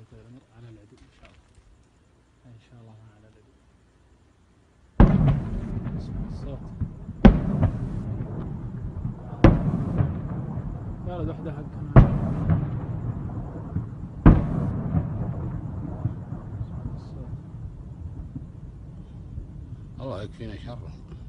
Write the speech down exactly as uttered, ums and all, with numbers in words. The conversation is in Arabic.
يا أخوي العمر على العدو إن شاء الله. إن شاء الله على العدو. اسمع الصوت. يا ولد وحدة حقنا. الله يكفينا شرهم.